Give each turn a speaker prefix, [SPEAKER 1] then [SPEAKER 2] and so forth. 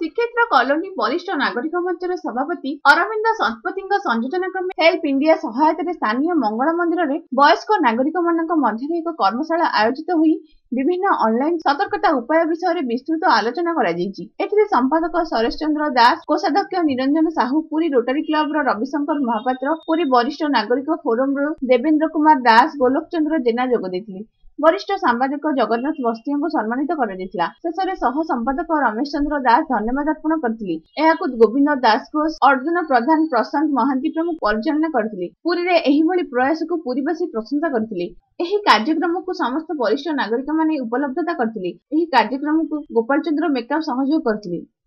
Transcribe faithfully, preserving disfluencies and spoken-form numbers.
[SPEAKER 1] Shrikshetra colony ବରିଷ୍ଠ ନାଗରିକ ମଞ୍ଚର ସଭାପତି ଅରବିନ୍ଦ ଶତପଥୀଙ୍କ ସଂଯୋଜନା କ୍ରମେ ହେଲ୍ପ ଇଣ୍ଡିଆ ସହାୟତାରେ ସ୍ଥାନୀୟ ମଙ୍ଗଳ ମନ୍ଦିରରେ ବୟସ୍କ ନାଗରିକମାନଙ୍କ ମଧ୍ୟରେ ଏକ କର୍ମଶାଳା ଆୟୋଜିତ ହୋଇ ବିଭିନ୍ନ ଅନଲାଇନ ସତର୍କତା ଉପାୟ ବିଷୟରେ ବିସ୍ତୃତ ଆଲୋଚନା କରାଯାଇଛି। ଏଥିରେ ସମ୍ପାଦକ ସରେଶ ଚନ୍ଦ୍ର ଦାସ, କୋଷାଧ୍ୟକ୍ଷ ନିରଞ୍ଜନ ସାହୁ, ପୁରୀ ରୋଟାରୀ କ୍ଲବର ରବିଶଙ୍କର ମହାପାତ୍ର, ପୁରୀ ବରିଷ୍ଠ ନାଗରିକ ଫୋରମର ଦେବେନ୍ଦ୍ର କୁମାର ଦାସ, ଗୋଲୋକ ଚନ୍ଦ୍ର ଜେନା ଯୋଗ ଦେଇଥିଲେ। ବରିଷ୍ଠ ସାମ୍ବାଦିକ ଜଗନ୍ନାଥ ବସ୍ତିଙ୍କୁ ସମ୍ମାନିତ କରାଯାଇଥିଲା। ଶେଷରେ ସହ ସମ୍ପାଦକ ରମେଶ ଚନ୍ଦ୍ର ଦାସ ଧନ୍ୟବାଦ ଅର୍ପଣ କରିଥିଲେ। ଏହାକୁ ଗୋବିନ୍ଦ ଦାସ ଘୋଷ, ଅର୍ଜୁନ ପ୍ରଧାନ, ପ୍ରଶାନ୍ତ ମହାନ୍ତି ପ୍ରମୁଖ ପରିଚାଳନା କରିଥିଲେ। ପୁରୀରେ ଏହିଭଳି ପ୍ରୟାସକୁ ପୁରୀବାସୀ ପ୍ରଶଂସା କରିଥିଲେ। ଏହି କାର୍ଯ୍ୟକ୍ରମକୁ ସମସ୍ତ ବରିଷ୍ଠ ନାଗରିକମାନେ ଉପଲବ୍ଧତା କରିଥିଲେ। ଏହି କାର୍ଯ୍ୟକ୍ରମକୁ ଗୋପାଳ ଚନ୍ଦ୍ର ମେକାପ ସହଯୋଗ କରିଥିଲେ।